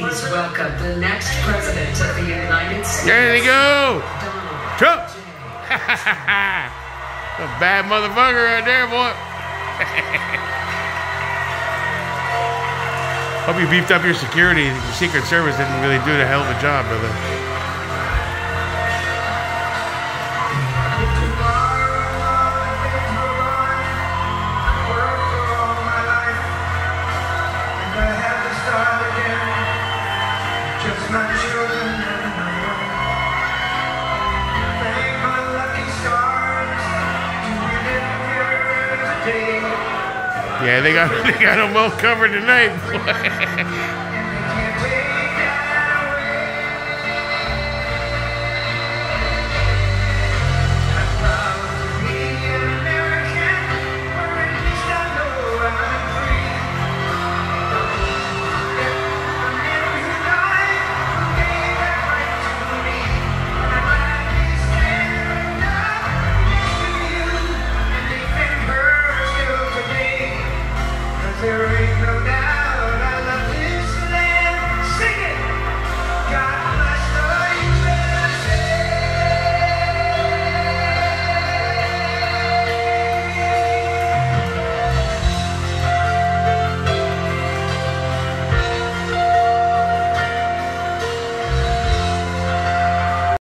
Please welcome the next president of the United States. There they go. Donald Trump. J. A bad motherfucker right there, boy. Hope you beefed up your security. Your Secret Service didn't really do the hell of a job, brother. Yeah, they got them well covered tonight.